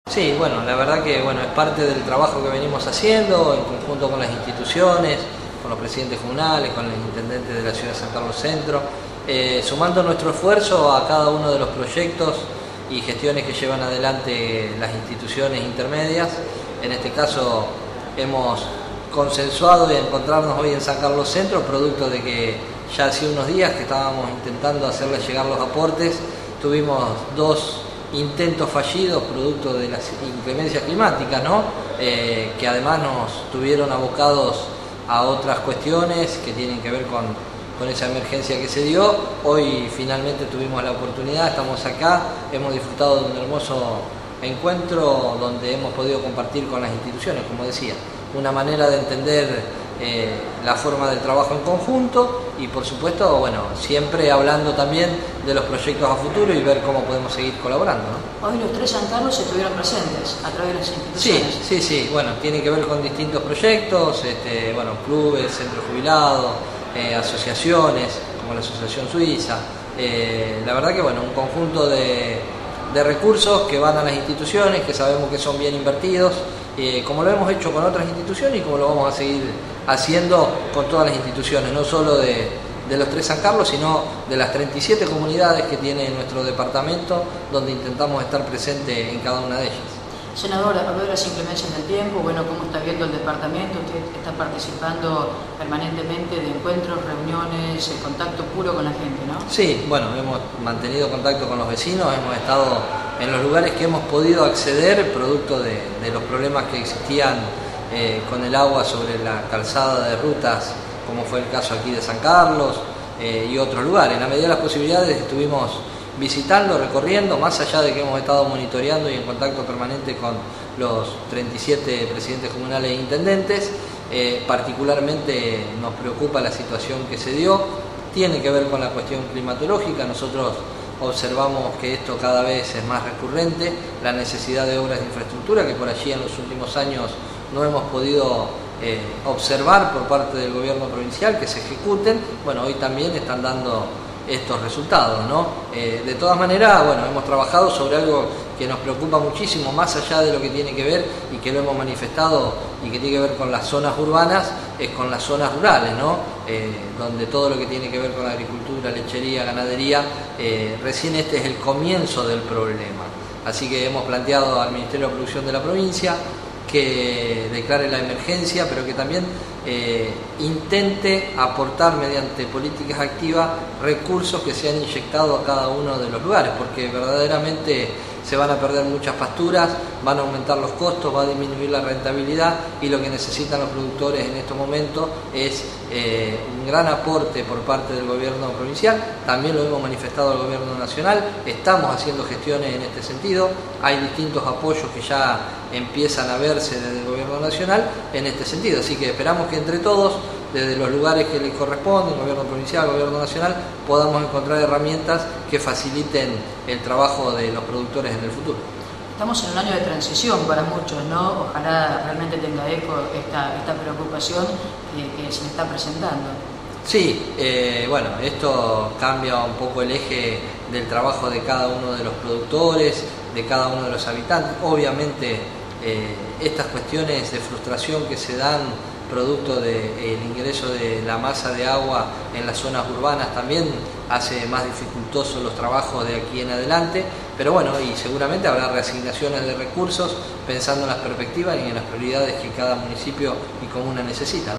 Sí, bueno, la verdad que bueno, es parte del trabajo que venimos haciendo en conjunto con las instituciones, con los presidentes comunales, con el intendente de la ciudad de San Carlos Centro, sumando nuestro esfuerzo a cada uno de los proyectos y gestiones que llevan adelante las instituciones intermedias. En este caso hemos consensuado y encontrarnos hoy en San Carlos Centro, producto de que ya hace unos días que estábamos intentando hacerles llegar los aportes, tuvimos dos intentos fallidos producto de las inclemencias climáticas, ¿no? Que además nos tuvieron abocados a otras cuestiones que tienen que ver con esa emergencia que se dio. Hoy finalmente tuvimos la oportunidad, estamos acá, hemos disfrutado de un hermoso encuentro donde hemos podido compartir con las instituciones, como decía, una manera de entender la forma del trabajo en conjunto y por supuesto, bueno, siempre hablando también de los proyectos a futuro y ver cómo podemos seguir colaborando, ¿no? Hoy los tres San Carlos estuvieron presentes a través de las instituciones. Sí, bueno, tiene que ver con distintos proyectos, bueno, clubes, centros jubilados, asociaciones, como la Asociación Suiza, la verdad que bueno, un conjunto de recursos que van a las instituciones, que sabemos que son bien invertidos, como lo hemos hecho con otras instituciones y como lo vamos a seguir haciendo con todas las instituciones, no solo de los tres San Carlos, sino de las 37 comunidades que tiene nuestro departamento, donde intentamos estar presentes en cada una de ellas. Senador, habló de las inclemencias del tiempo, bueno, ¿cómo está viendo el departamento? Usted está participando permanentemente de encuentros, reuniones, contacto puro con la gente, ¿no? Sí, bueno, hemos mantenido contacto con los vecinos, hemos estado en los lugares que hemos podido acceder, producto de los problemas que existían con el agua sobre la calzada de rutas, como fue el caso aquí de San Carlos y otros lugares. En la medida de las posibilidades estuvimos visitando, recorriendo, más allá de que hemos estado monitoreando y en contacto permanente con los 37 presidentes comunales e intendentes. Particularmente nos preocupa la situación que se dio, tiene que ver con la cuestión climatológica. Nosotros observamos que esto cada vez es más recurrente, la necesidad de obras de infraestructura que por allí en los últimos años no hemos podido observar por parte del gobierno provincial que se ejecuten. Bueno, hoy también están dando estos resultados, ¿no? De todas maneras, bueno, hemos trabajado sobre algo que nos preocupa muchísimo, más allá de lo que tiene que ver y que lo hemos manifestado y que tiene que ver con las zonas urbanas, es con las zonas rurales, ¿no? Donde todo lo que tiene que ver con la agricultura, lechería, ganadería, recién este es el comienzo del problema. Así que hemos planteado al Ministerio de Producción de la provincia que declare la emergencia, pero que también intente aportar mediante políticas activas recursos que se han inyectado a cada uno de los lugares, porque verdaderamente se van a perder muchas pasturas, van a aumentar los costos, va a disminuir la rentabilidad y lo que necesitan los productores en estos momentos es un gran aporte por parte del gobierno provincial. También lo hemos manifestado al gobierno nacional, estamos haciendo gestiones en este sentido, hay distintos apoyos que ya empiezan a verse desde el gobierno nacional en este sentido, así que esperamos que entre todos, desde los lugares que les corresponden, gobierno provincial, gobierno nacional, podamos encontrar herramientas que faciliten el trabajo de los productores en el futuro. Estamos en un año de transición para muchos, ¿no? Ojalá realmente tenga eco esta preocupación que se le está presentando. Sí, bueno, esto cambia un poco el eje del trabajo de cada uno de los productores, de cada uno de los habitantes. Obviamente, estas cuestiones de frustración que se dan producto del ingreso de la masa de agua en las zonas urbanas también hace más dificultosos los trabajos de aquí en adelante, pero bueno, y seguramente habrá reasignaciones de recursos pensando en las perspectivas y en las prioridades que cada municipio y comuna necesita.